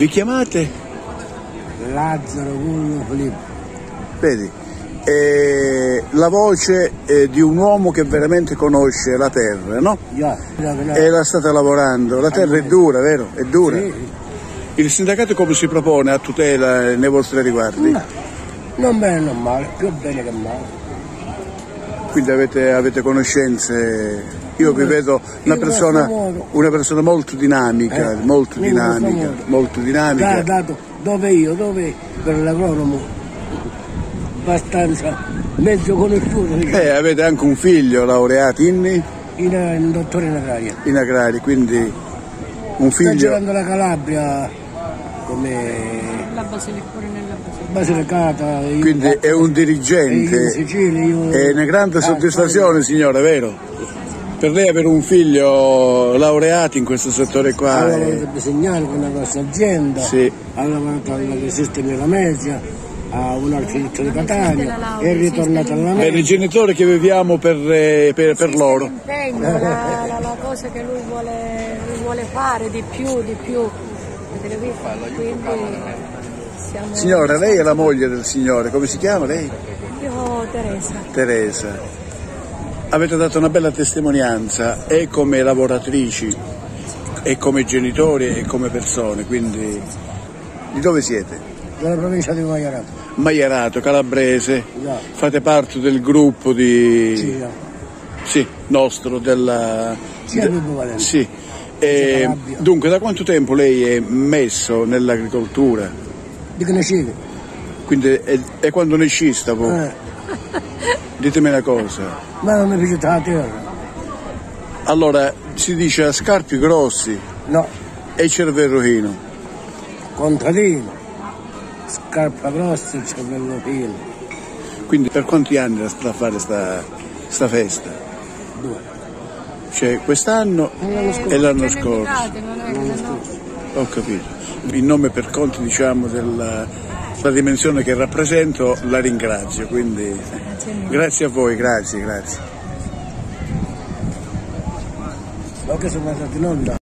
Vi chiamate? Lazzaro Vullo Filippo. Vedi, la voce di un uomo che veramente conosce la terra, no? E la state lavorando. La terra è dura, vero? È dura. Sì. Il sindacato come si propone a tutela nei vostri riguardi? No, non bene non male, più bene che male. Quindi avete conoscenze. Io vi vedo una persona molto dinamica, molto dinamica. Dato dove per l'agronomo abbastanza mezzo conosciuto. Avete anche un figlio laureato in dottore in agraria. In agrari, quindi un figlio. Sta girando la Calabria come la Basilicata. Quindi è un dirigente. È una grande soddisfazione, signora, vero? Per lei avere un figlio laureato in questo settore qua. Ha lavorato a Bisignano con una grossa azienda, sì. Ha lavorato alla Sistema della Media, a un architetto di Catania, è ritornato alla Media. Bene, i genitori che viviamo per loro. La cosa che lui vuole fare di più. Quindi Signora, lei è la moglie del signore, come si chiama lei? Io Teresa. Avete dato una bella testimonianza e come lavoratrici e come genitori e come persone, quindi di dove siete? Dalla provincia di Maiarato. Maiarato, calabrese, Yeah. Fate parte del gruppo di... Sì, yeah. Sì, nostro, della... Sì. Dunque, da quanto tempo lei è messo nell'agricoltura? Di che nascevo. Quindi è quando ne scista voi? Ditemi una cosa. Ma non mi piace la terra. Allora, si dice a scarpi grossi. No. E cervello fino. Contadino. Scarpa grossa e cervello fino. Quindi per quanti anni sta a fare sta festa? 2. Cioè quest'anno e l'anno scorso. Ho capito. In nome per conto, diciamo, della dimensione che rappresento, la ringrazio, quindi grazie a voi, grazie. Ma che sono andato in onda?